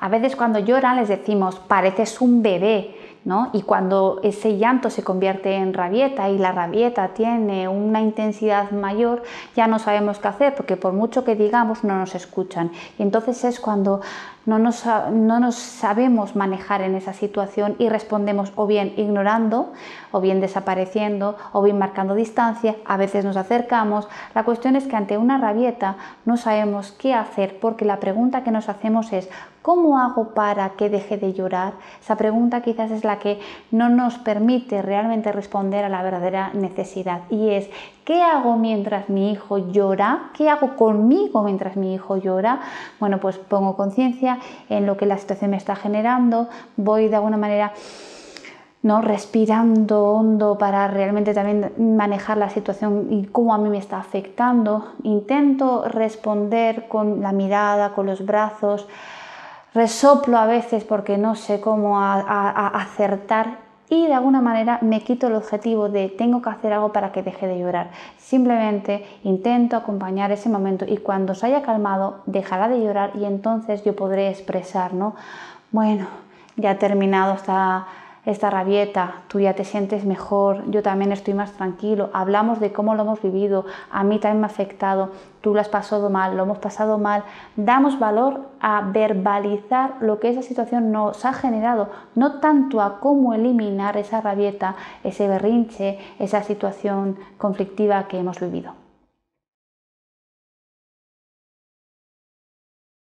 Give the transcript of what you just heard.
A veces cuando lloran les decimos, pareces un bebé, ¿no? Y cuando ese llanto se convierte en rabieta y la rabieta tiene una intensidad mayor, ya no sabemos qué hacer, porque por mucho que digamos no nos escuchan. Y entonces es cuando no nos sabemos manejar en esa situación y respondemos o bien ignorando, o bien desapareciendo, o bien marcando distancia. A veces nos acercamos. La cuestión es que ante una rabieta no sabemos qué hacer, porque la pregunta que nos hacemos es ¿cómo hago para que deje de llorar? Esa pregunta quizás es la que no nos permite realmente responder a la verdadera necesidad, y es ¿qué hago mientras mi hijo llora? ¿Qué hago conmigo mientras mi hijo llora? Bueno, pues pongo conciencia en lo que la situación me está generando, voy de alguna manera respirando hondo para realmente también manejar la situación y cómo a mí me está afectando. Intento responder con la mirada, con los brazos, resoplo a veces porque no sé cómo acertar, y de alguna manera me quito el objetivo de tengo que hacer algo para que deje de llorar. Simplemente intento acompañar ese momento, y cuando se haya calmado dejará de llorar, y entonces yo podré expresar, ¿no? Bueno, ya ha terminado esta rabieta, tú ya te sientes mejor, yo también estoy más tranquilo, hablamos de cómo lo hemos vivido, a mí también me ha afectado, tú lo has pasado mal, lo hemos pasado mal, damos valor a verbalizar lo que esa situación nos ha generado, no tanto a cómo eliminar esa rabieta, ese berrinche, esa situación conflictiva que hemos vivido.